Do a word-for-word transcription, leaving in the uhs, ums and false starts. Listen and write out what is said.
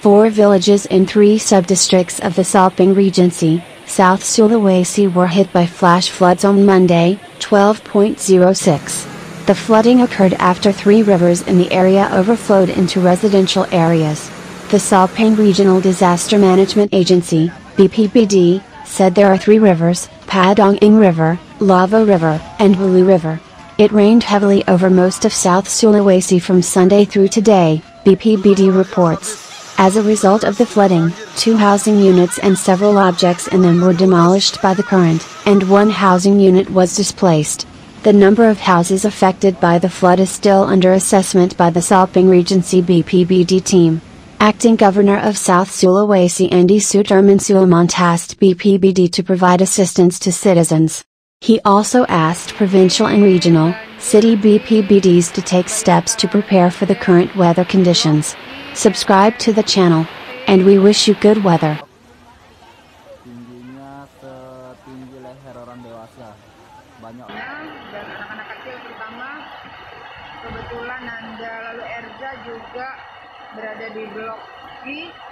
Four villages in three sub-districts of the Soppeng Regency, South Sulawesi were hit by flash floods on Monday, twelve point oh six. The flooding occurred after three rivers in the area overflowed into residential areas. The Soppeng Regional Disaster Management Agency, B P B D, said there are three rivers, Paddangeng River, Lavo River, and Belu River. It rained heavily over most of South Sulawesi from Sunday through today, B P B D reports. As a result of the flooding, two housing units and several objects in them were demolished by the current, and one housing unit was displaced. The number of houses affected by the flood is still under assessment by the Soppeng Regency B P B D team. Acting Governor of South Sulawesi Andi Suleiman tasked B P B D to provide assistance to citizens. He also asked provincial and regional, city B P B Ds to take steps to prepare for the current weather conditions. Subscribe to the channel, and we wish you good weather. Tingginya setinggi leher orang dewasa, banyak. Dan anak-anak kecil terutama, kebetulan Anda lalu Erza juga berada di blok B.